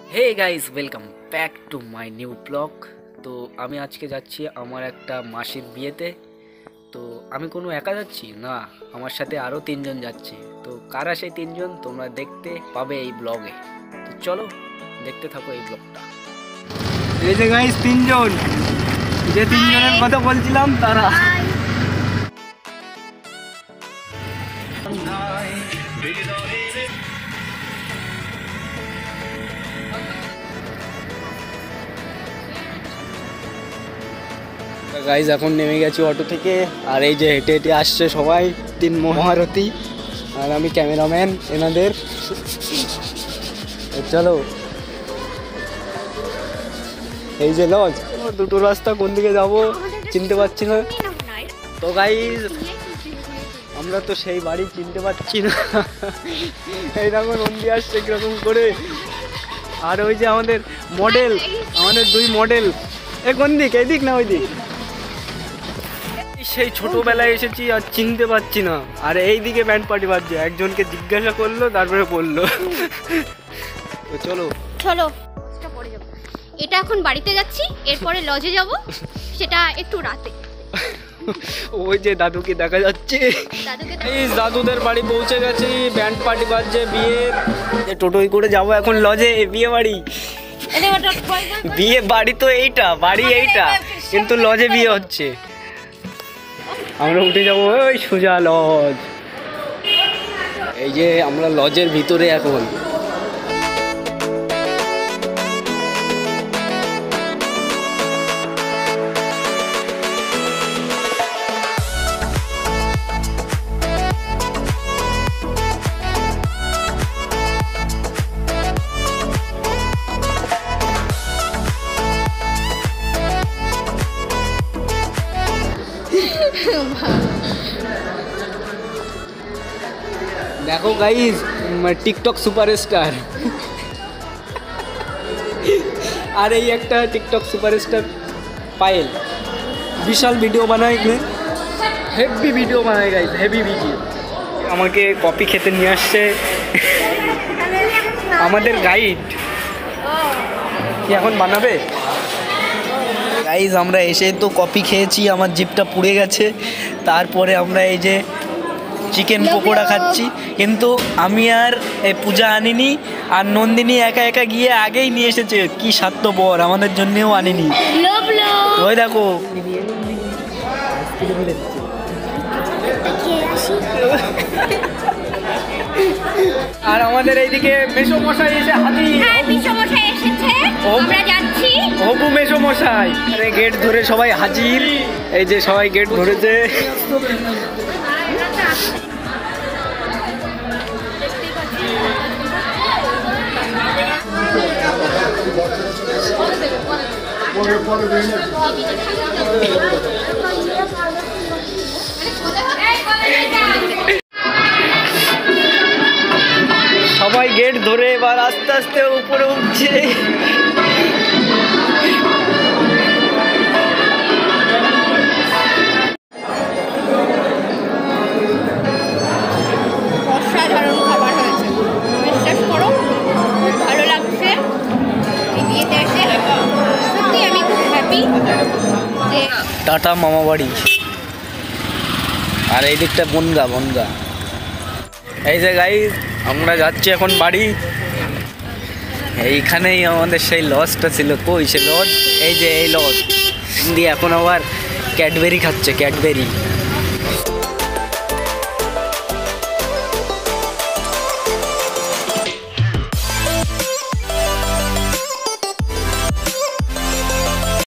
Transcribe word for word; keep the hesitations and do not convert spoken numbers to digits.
Hey guys, welcome back to my new blog. তো আমি আজকে যাচ্ছি আমার একটা মাসির বিয়েতে। তো আমি কোনো একা যাচ্ছি না, আমার সাথে আরও তিনজন যাচ্ছে। তো কারা সেই তিনজন তোমরা দেখতে পাবে এই ব্লগে। তো চলো দেখতে থাকো এই ব্লগটা। এই যে গাইস তিনজন, যে তিনজনের কথা বলছিলাম তারা। গাইজ এখন নেমে গেছি অটো থেকে, আর এই যে হেঁটে হেঁটে আসছে সবাই, তিন মহারথী, আর আমি ক্যামেরাম্যান এনাদের। চলো, এই যে লজ, দুটো রাস্তা কোন দিকে যাব চিনতে পারছি না। তো গাইজ আমরা তো সেই বাড়ি চিনতে পারছি না। এইরকম নন্দী আসছে কিরকম করে। আর ওই যে আমাদের মডেল, আমাদের দুই মডেল, এ কোন দিক, এই দিক না ওই দিক। সেই ছোটবেলায় এসেছি আর চিনতে পারছি না। আর এই দিকে ব্যান্ড পার্টি বাজছে, একজনকে জিজ্ঞাসা করলো তারপরে বললো। তো চলো চলো, এটা এখন বাড়িতে যাচ্ছি, এরপরে লজে যাব, সেটা একটু রাতে। ওই যে দাদুকে দেখা যাচ্ছে, এই দাদুদের বাড়ি পৌঁছে গেছি, ব্যান্ড পার্টি বাজছে বিয়ের। টোটোই করে যাবো এখন লজে, বিয়ে বাড়ি। বিয়ে বাড়ি তো এইটা, বাড়ি এইটা, কিন্তু লজে বিয়ে হচ্ছে। আমরা উঠে যাবো ওই সোজা লজ। এই যে আমরা লজের ভিতরে এখন। দেখো গাইজ, টিকটক সুপারস্টার। আর এই একটা টিকটক সুপারস্টার পায়েল, বিশাল ভিডিও বানায়, হেভি ভিডিও বানায় গাইজ, হেভি ভিডিও। আমাকে কফি খেতে নিয়ে আসছে আমাদের গাইড। কি এখন বানাবে? গাইজ আমরা এসে তো কফি খেয়েছি, আমার জিভটা পুড়ে গেছে। তারপরে আমরা এই যে চিকেন পকোড়া খাচ্ছি, কিন্তু আমি আর এই পূজা আনিনি, আর নন্দিনী একা একা গিয়ে আগেই নিয়ে এসেছে। কি স্বার্থপর, আমাদের জন্যেও আনিনি। ওই দেখো, আর আমাদের এইদিকে মেসো মশাই এসে হাজির। হবু মেসো মশাই, আরে গেট ধরে সবাই হাজির। এই যে সবাই গেট ধরেছে। সবাই গেট ধরে এবার আস্তে আস্তে উপরে উঠছে। অসাধারণ খাবার হয়েছে, বিশ্বাস করো, খুব ভালো লাগছে এই বিয়েতে এসে। সত্যি আমি খুব হ্যাপি যে টাটা মামা বাড়ি। আর এই দিকটা বনগা, বনগা। এই যে গাইস আমরা যাচ্ছি এখন বাড়ি। এইখানেই আমাদের সেই লজটা ছিল। কই সে লজ? এই যে এই লজ দিয়ে। এখন আবার ক্যাডবেরি খাচ্ছে, ক্যাডবেরি।